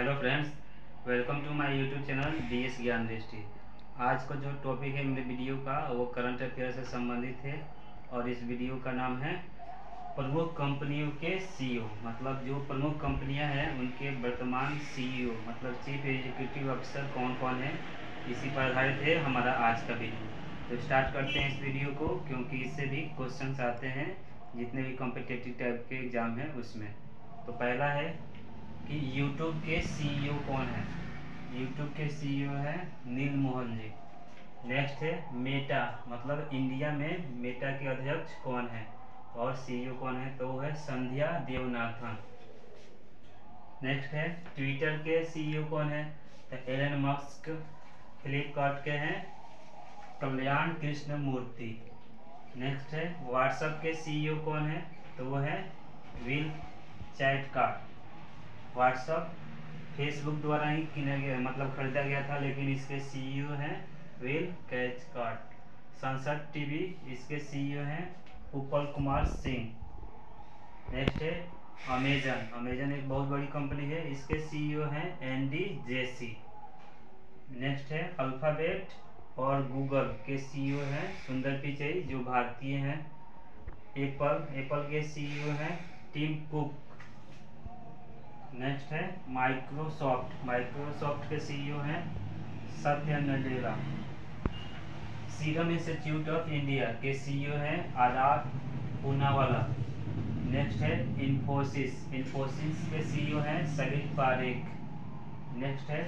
Hello friends, welcome to my YouTube channel DS Gyan दृष्टि। आज का जो टॉपिक है मेरे वीडियो का वो करंट अफेयर से संबंधित है और इस वीडियो का नाम है प्रमुख कंपनियों के CEO। मतलब जो प्रमुख कंपनियां हैं उनके वर्तमान CEO मतलब चीफ एग्जीक्यूटिव ऑफिसर कौन कौन है, इसी पर आधारित है हमारा आज का वीडियो। तो स्टार्ट करते हैं इस वीडियो को, क्योंकि इससे भी क्वेश्चंस आते हैं जितने भी कॉम्पिटिटिव टाइप के एग्जाम हैं उसमें। तो पहला है कि यूट्यूब के CEO कौन है। यूट्यूब के CEO है नील मोहन जी। नेक्स्ट है मेटा, मतलब इंडिया में मेटा के अध्यक्ष कौन है और CEO कौन है, तो वो है संध्या देवनाथन। नेक्स्ट है ट्विटर के CEO कौन है, तो एलन मस्क। फ्लिपकार्ट के हैं कल्याण कृष्ण मूर्ति। नेक्स्ट है व्हाट्सएप के CEO कौन है, तो वो है विल चैटकार्ट। व्हाट्सअप फेसबुक द्वारा ही किना गया, मतलब खरीदा गया था, लेकिन इसके CEO हैं विल कैचकार्ट। संसद टीवी, इसके CEO हैं उपल कुमार सिंह। नेक्स्ट है अमेजन। अमेजन एक बहुत बड़ी कंपनी है, इसके CEO हैं एंडी जेसी। नेक्स्ट है अल्फाबेट और गूगल के CEO हैं सुंदर पिचई, जो भारतीय हैं। एप्पल के CEO हैं टिम कुक। नेक्स्ट है माइक्रोसॉफ्ट के CEO हैं Satya Nadella. Serum Institute of India के CEO हैं आदार पूनावाला। नेक्स्ट है इन्फोसिस के CEO हैं सलील पारेख। नेक्स्ट है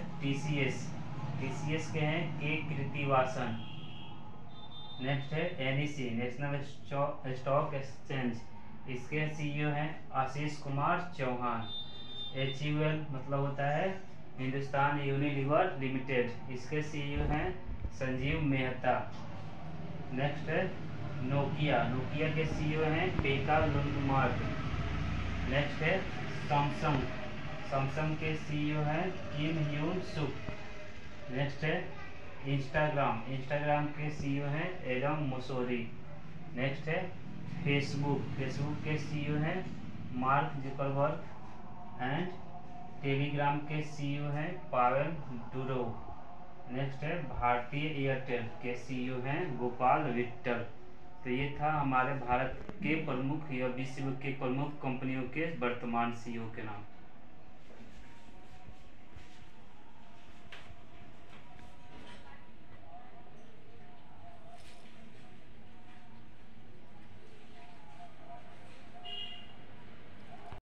TCS के हैं के कृतिवासन। नेक्स्ट है NEC नेशनल स्टॉक एक्सचेंज, इसके CEO हैं आशीष कुमार चौहान। HUL मतलब होता है हिंदुस्तान यूनिलीवर लिमिटेड, इसके CEO हैं संजीव मेहता। नेक्स्ट है नोकिया के CEO हैं पेका लुंगमार्क। नेक्स्ट है सैमसंग के CEO हैं किम ह्यून सुक। नेक्स्ट है इंस्टाग्राम के CEO हैं एडम मोसोरी। नेक्स्ट है फेसबुक के CEO हैं मार्क जुकरबर्ग एंड टेलीग्राम के CEO हैं पावेल डुरोव। नेक्स्ट है भारतीय एयरटेल के CEO हैं गोपाल विट्टल। तो ये था हमारे भारत के प्रमुख या विश्व के प्रमुख कंपनियों के वर्तमान CEO के नाम।